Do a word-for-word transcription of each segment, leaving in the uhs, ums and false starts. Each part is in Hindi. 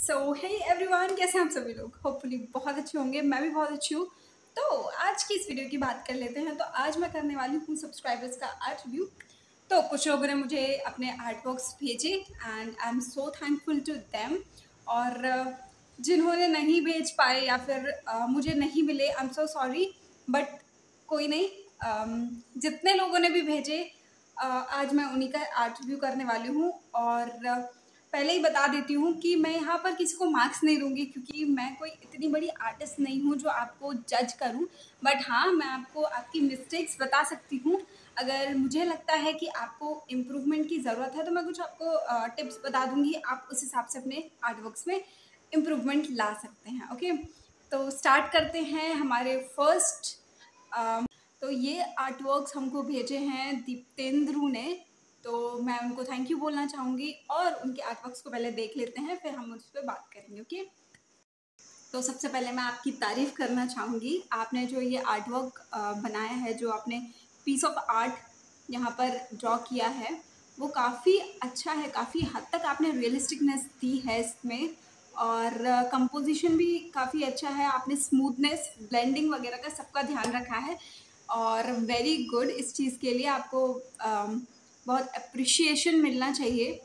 सो हे एवरीवन, कैसे हैं आप सभी लोग। होपफुली बहुत अच्छे होंगे, मैं भी बहुत अच्छी हूँ। तो आज की इस वीडियो की बात कर लेते हैं। तो आज मैं करने वाली हूँ सब्सक्राइबर्स का आर्ट रिव्यू। तो कुछ लोगों ने मुझे अपने आर्ट वर्क्स भेजे and I am so thankful to them. और uh, जिन्होंने नहीं भेज पाए या फिर uh, मुझे नहीं मिले, I am so sorry, but कोई नहीं। um, जितने लोगों ने भी भेजे, uh, आज मैं उन्हीं का आर्ट रिव्यू करने वाली हूँ। और uh, पहले ही बता देती हूँ कि मैं यहाँ पर किसी को मार्क्स नहीं दूंगी, क्योंकि मैं कोई इतनी बड़ी आर्टिस्ट नहीं हूँ जो आपको जज करूँ। बट हाँ, मैं आपको आपकी मिस्टेक्स बता सकती हूँ। अगर मुझे लगता है कि आपको इम्प्रूवमेंट की ज़रूरत है तो मैं कुछ आपको टिप्स बता दूँगी, आप उस हिसाब से अपने आर्ट वर्क्स में इम्प्रूवमेंट ला सकते हैं। ओके, तो स्टार्ट करते हैं हमारे फर्स्ट। तो ये आर्ट वर्क्स हमको भेजे हैं दीप्तेंद्रू ने, तो मैं उनको थैंक यू बोलना चाहूँगी। और उनके आर्टवर्क्स को पहले देख लेते हैं, फिर हम उस पर बात करेंगे। ओके, तो सबसे पहले मैं आपकी तारीफ़ करना चाहूँगी। आपने जो ये आर्टवर्क बनाया है, जो आपने पीस ऑफ आर्ट यहाँ पर ड्रॉ किया है, वो काफ़ी अच्छा है। काफ़ी हद तक आपने रियलिस्टिकनेस दी है इसमें, और कंपोजिशन भी काफ़ी अच्छा है। आपने स्मूथनेस, ब्लेंडिंग वगैरह का सबका ध्यान रखा है, और वेरी गुड। इस चीज़ के लिए आपको um, बहुत अप्रिशिएशन मिलना चाहिए।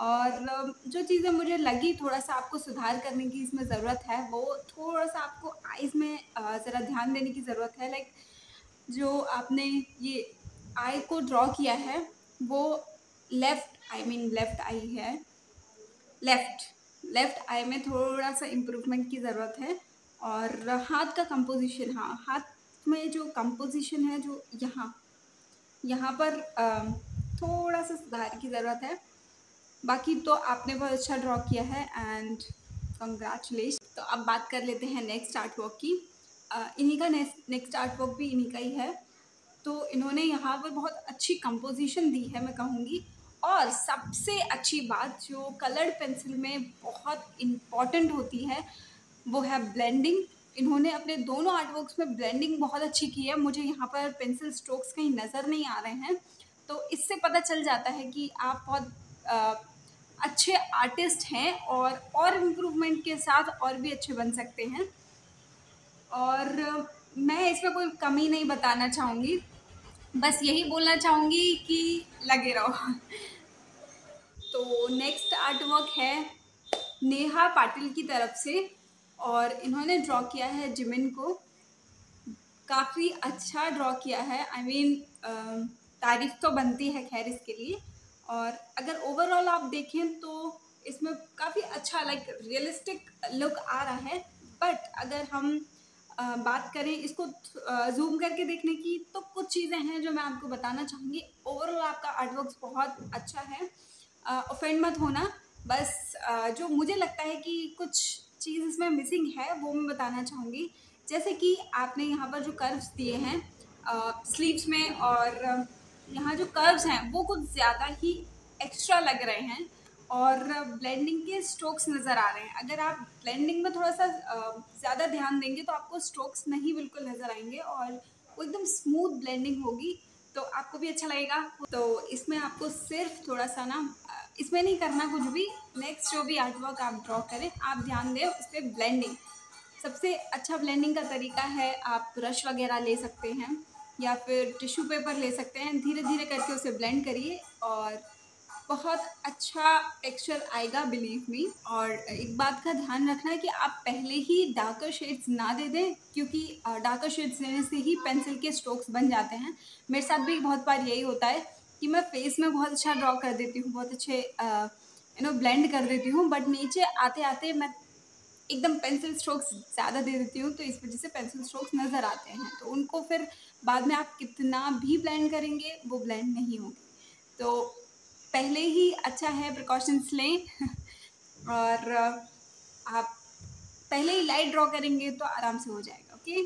और जो चीज़ें मुझे लगी थोड़ा सा आपको सुधार करने की इसमें ज़रूरत है, वो थोड़ा सा आपको आइज़ में ज़रा ध्यान देने की ज़रूरत है। लाइक जो आपने ये आई को ड्रॉ किया है, वो left I mean left eye है, लेफ़्ट लेफ़्ट आई में थोड़ा सा इम्प्रूवमेंट की ज़रूरत है। और हाथ का कंपोजिशन, हाँ, हाथ में जो कंपोजिशन है, जो यहाँ यहाँ पर थोड़ा सा सुधार की ज़रूरत है। बाकी तो आपने बहुत अच्छा ड्रॉ किया है एंड कंग्रेचुलेशन। तो अब बात कर लेते हैं नेक्स्ट आर्ट वर्क की। इन्हीं का नेक्स्ट आर्ट वर्क भी इन्हीं का ही है। तो इन्होंने यहाँ पर बहुत अच्छी कंपोजिशन दी है, मैं कहूँगी। और सबसे अच्छी बात जो कलर्ड पेंसिल में बहुत इम्पॉर्टेंट होती है, वो है ब्लेंडिंग। इन्होंने अपने दोनों आर्ट वर्क्स में ब्लेंडिंग बहुत अच्छी की है। मुझे यहाँ पर पेंसिल स्ट्रोक्स कहीं नज़र नहीं आ रहे हैं, तो इससे पता चल जाता है कि आप बहुत आ, अच्छे आर्टिस्ट हैं, और और इम्प्रूवमेंट के साथ और भी अच्छे बन सकते हैं। और मैं इसमें कोई कमी नहीं बताना चाहूँगी, बस यही बोलना चाहूँगी कि लगे रहो। तो नेक्स्ट आर्ट वर्क है नेहा पाटिल की तरफ से, और इन्होंने ड्रॉ किया है जिमिन को। काफ़ी अच्छा ड्रॉ किया है। आई I मीन mean, तारीफ तो बनती है खैर इसके लिए। और अगर ओवरऑल आप देखें तो इसमें काफ़ी अच्छा लाइक रियलिस्टिक लुक आ रहा है। बट अगर हम आ, बात करें इसको जूम करके देखने की, तो कुछ चीज़ें हैं जो मैं आपको बताना चाहूँगी। ओवरऑल आपका आर्टवर्क बहुत अच्छा है, ऑफेंड मत होना। बस आ, जो मुझे लगता है कि कुछ चीज़ इसमें मिसिंग है, वो मैं बताना चाहूँगी। जैसे कि आपने यहाँ पर जो कर्व्स दिए हैं स्लीव्स में, और यहाँ जो कर्व्स हैं वो कुछ ज़्यादा ही एक्स्ट्रा लग रहे हैं, और ब्लेंडिंग के स्ट्रोक्स नज़र आ रहे हैं। अगर आप ब्लेंडिंग में थोड़ा सा ज़्यादा ध्यान देंगे तो आपको स्ट्रोक्स नहीं बिल्कुल नज़र आएंगे, और वो एकदम स्मूथ ब्लेंडिंग होगी, तो आपको भी अच्छा लगेगा। तो इसमें आपको सिर्फ थोड़ा सा ना, इसमें नहीं करना कुछ भी। नेक्स्ट जो भी आर्टवर्क आप ड्रॉ करें, आप ध्यान दें उस पर ब्लेंडिंग। सबसे अच्छा ब्लेंडिंग का तरीका है, आप ब्रश वगैरह ले सकते हैं या फिर टिश्यू पेपर ले सकते हैं। धीरे धीरे करके उसे ब्लेंड करिए और बहुत अच्छा टेक्सचर आएगा, बिलीव मी। और एक बात का ध्यान रखना है कि आप पहले ही डार्कर शेड्स ना दे दें, क्योंकि डार्कर शेड्स देने से ही पेंसिल के स्ट्रोक्स बन जाते हैं। मेरे साथ भी बहुत बार यही होता है कि मैं फेस में बहुत अच्छा ड्रॉ कर देती हूँ, बहुत अच्छे यू नो ब्लेंड कर देती हूँ, बट नीचे आते आते मैं एकदम पेंसिल स्ट्रोक्स ज़्यादा दे देती हूँ, तो इस वजह से पेंसिल स्ट्रोक्स नज़र आते हैं। तो उनको फिर बाद में आप कितना भी ब्लेंड करेंगे वो ब्लेंड नहीं होंगे। तो पहले ही अच्छा है प्रिकॉशंस लें और आप पहले ही लाइट ड्रॉ करेंगे तो आराम से हो जाएगा। ओके,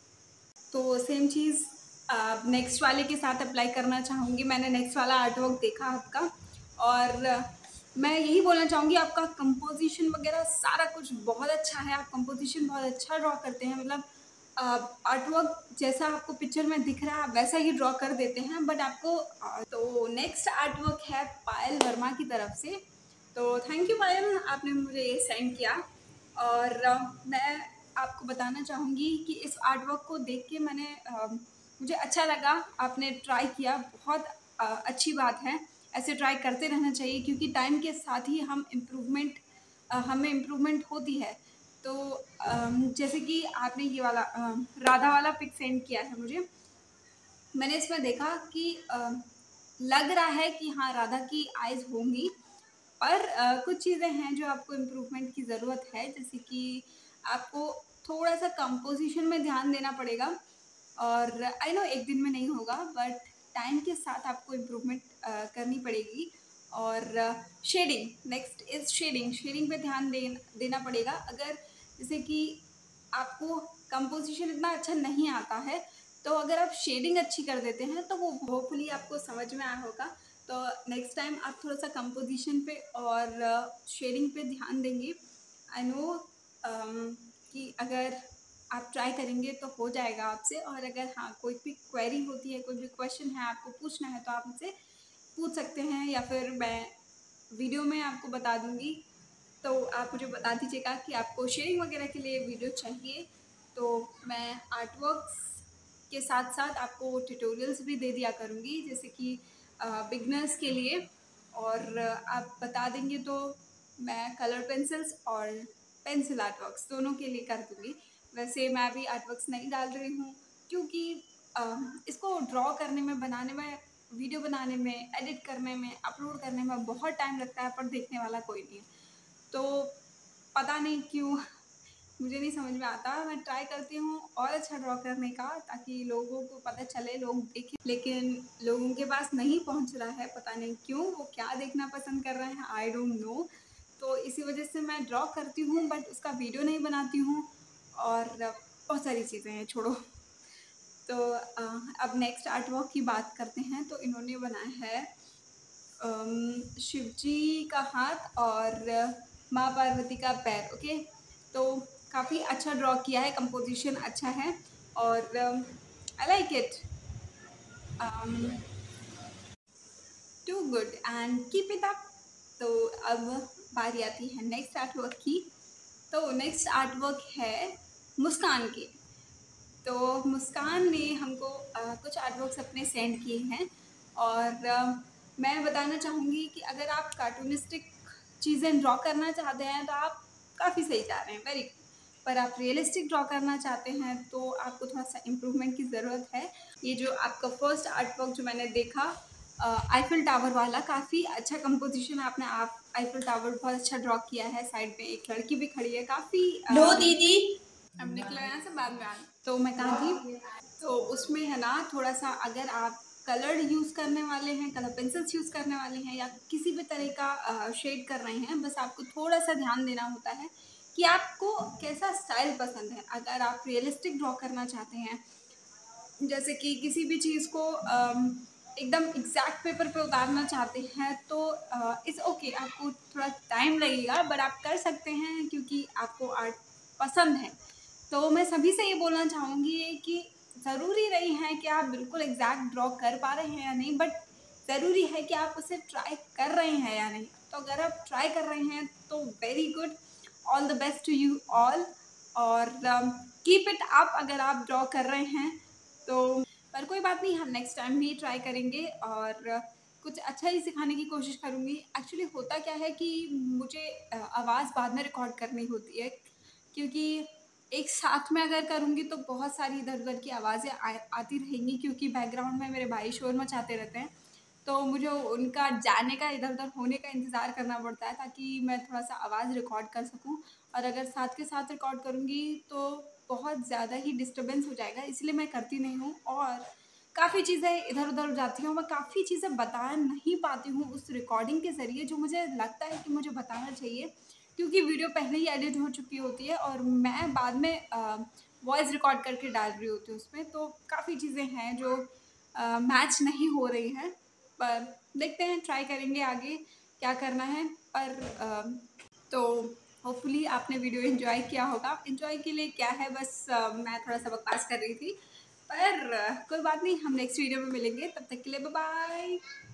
तो सेम चीज़ नेक्स्ट वाले के साथ अप्लाई करना चाहूँगी। मैंने नेक्स्ट वाला आर्टवर्क देखा आपका, और मैं यही बोलना चाहूँगी आपका कंपोजिशन वगैरह सारा कुछ बहुत अच्छा है। आप कंपोजिशन बहुत अच्छा ड्रॉ करते हैं, मतलब आर्टवर्क जैसा आपको पिक्चर में दिख रहा है आप वैसा ही ड्रॉ कर देते हैं। बट आपको तो नेक्स्ट आर्टवर्क है पायल वर्मा की तरफ से। तो थैंक यू पायल, आपने मुझे ये सेंड किया। और uh, मैं आपको बताना चाहूँगी कि इस आर्ट वर्क को देख के मैंने uh, मुझे अच्छा लगा, आपने ट्राई किया, बहुत uh, अच्छी बात है। ऐसे ट्राई करते रहना चाहिए क्योंकि टाइम के साथ ही हम इम्प्रूवमेंट uh, हमें इम्प्रूवमेंट होती है। तो um, जैसे कि आपने ये वाला uh, राधा वाला पिक सेंड किया है मुझे, मैंने इसमें देखा कि uh, लग रहा है कि हाँ राधा की आइज़ होंगी, पर uh, कुछ चीज़ें हैं जो आपको इम्प्रूवमेंट की ज़रूरत है। जैसे कि आपको थोड़ा सा कंपोजिशन में ध्यान देना पड़ेगा, और आई नो एक दिन में नहीं होगा, बट टाइम के साथ आपको इम्प्रूवमेंट uh, करनी पड़ेगी। और shading, next is shading shading पे ध्यान दे, देना पड़ेगा। अगर जैसे कि आपको कंपोजिशन इतना अच्छा नहीं आता है, तो अगर आप शेडिंग अच्छी कर देते हैं तो वो होपफुली आपको समझ में आया होगा। तो नेक्स्ट टाइम आप थोड़ा सा कंपोजिशन पे और शेडिंग पे ध्यान देंगे। आई नो कि अगर आप ट्राई करेंगे तो हो जाएगा आपसे। और अगर हाँ कोई भी क्वेरी होती है, कोई भी क्वेश्चन है आपको पूछना है, तो आप मुझसे पूछ सकते हैं, या फिर मैं वीडियो में आपको बता दूंगी। तो आप मुझे बता दीजिएगा कि आपको शेयरिंग वगैरह के लिए वीडियो चाहिए, तो मैं आर्ट वर्क्स के साथ साथ आपको ट्यूटोरियल्स भी दे दिया करूँगी, जैसे कि बिगनर्स के लिए। और आप बता देंगे तो मैं कलर पेंसिल्स और पेंसिल आर्ट वर्क्स दोनों के लिए कर दूँगी। वैसे मैं अभी आर्ट वर्क्स नहीं डाल रही हूँ क्योंकि इसको ड्रॉ करने में, बनाने में, वीडियो बनाने में, एडिट करने में, अपलोड करने में बहुत टाइम लगता है, पर देखने वाला कोई नहीं है। तो पता नहीं क्यों मुझे नहीं समझ में आता। मैं ट्राई करती हूँ और अच्छा ड्रॉ करने का, ताकि लोगों को पता चले, लोग देखें, लेकिन लोगों के पास नहीं पहुँच रहा है। पता नहीं क्यों, वो क्या देखना पसंद कर रहे हैं, आई डोंट नो। तो इसी वजह से मैं ड्रॉ करती हूँ बट उसका वीडियो नहीं बनाती हूँ, और बहुत सारी चीज़ें हैं, छोड़ो। तो अब नेक्स्ट आर्ट वर्क की बात करते हैं। तो इन्होंने बनाया है शिव जी का हाथ और माँ पार्वती का पैर। ओके, तो काफ़ी अच्छा ड्रॉ किया है, कंपोजिशन अच्छा है, और I like it, too good and keep it up. तो अब बारी आती है नेक्स्ट आर्ट वर्क की। तो नेक्स्ट आर्ट वर्क है मुस्कान की। तो मुस्कान ने हमको uh, कुछ आर्ट वर्क्स अपने सेंड किए हैं, और uh, मैं बताना चाहूँगी कि अगर आप कार्टूनिस्टिक चीज़ें ड्रॉ करना चाहते हैं तो आप काफ़ी सही जा रहे हैं, वेरी गुड। पर आप रियलिस्टिक ड्रॉ करना चाहते हैं तो आपको थोड़ा सा इम्प्रूवमेंट की ज़रूरत है। ये जो आपका फर्स्ट आर्ट वर्क जो मैंने देखा, आईफिल टावर वाला, काफ़ी अच्छा कंपोजिशन आपने, आप आईफिल टावर बहुत अच्छा ड्रॉ किया है। साइड में एक लड़की भी खड़ी है, काफ़ी लो दीदी, अब निकला यहाँ से बाद में आना। तो मैं कहा थी, तो उसमें है ना थोड़ा सा, अगर आप कलर यूज़ करने वाले हैं, कलर पेंसिल्स यूज़ करने वाले हैं, या किसी भी तरह का शेड कर रहे हैं, बस आपको थोड़ा सा ध्यान देना होता है कि आपको कैसा स्टाइल पसंद है। अगर आप रियलिस्टिक ड्रॉ करना चाहते हैं, जैसे कि किसी भी चीज़ को एकदम एग्जैक्ट पेपर पे उतारना चाहते हैं, तो इट्स ओके, आपको थोड़ा टाइम लगेगा, बट आप कर सकते हैं क्योंकि आपको आर्ट पसंद है। तो मैं सभी से ये बोलना चाहूँगी कि ज़रूरी नहीं है कि आप बिल्कुल एग्जैक्ट ड्रॉ कर पा रहे हैं या नहीं, बट ज़रूरी है कि आप उसे ट्राई कर रहे हैं या नहीं। तो अगर आप ट्राई कर रहे हैं तो very good, all the best to you all, और कीप इट अप अगर आप ड्रॉ कर रहे हैं तो। पर कोई बात नहीं, हम नेक्स्ट टाइम भी ट्राई करेंगे और कुछ अच्छा ही सिखाने की कोशिश करूँगी। एक्चुअली होता क्या है कि मुझे आवाज़ बाद में रिकॉर्ड करनी होती है, क्योंकि एक साथ में अगर करूँगी तो बहुत सारी इधर उधर की आवाज़ें आती रहेंगी, क्योंकि बैकग्राउंड में मेरे भाई शोर मचाते रहते हैं। तो मुझे उनका जाने का, इधर उधर होने का इंतज़ार करना पड़ता है, ताकि मैं थोड़ा सा आवाज़ रिकॉर्ड कर सकूं। और अगर साथ के साथ रिकॉर्ड करूँगी तो बहुत ज़्यादा ही डिस्टर्बेंस हो जाएगा, इसलिए मैं करती नहीं हूँ। और काफ़ी चीज़ें इधर उधर हो जाती हैं, मैं काफ़ी चीज़ें बता नहीं पाती हूँ उस रिकॉर्डिंग के ज़रिए, जो मुझे लगता है कि मुझे बताना चाहिए, क्योंकि वीडियो पहले ही एडिट हो चुकी होती है और मैं बाद में वॉइस रिकॉर्ड करके डाल रही होती हूँ उसमें। तो काफ़ी चीज़ें हैं जो मैच नहीं हो रही हैं, पर देखते हैं, ट्राई करेंगे आगे क्या करना है। पर आ, तो होपफुली आपने वीडियो एंजॉय किया होगा। एंजॉय के लिए क्या है, बस आ, मैं थोड़ा सा बकवास कर रही थी, पर आ, कोई बात नहीं, हम नेक्स्ट वीडियो में मिलेंगे। तब तक के लिए बाय बाय।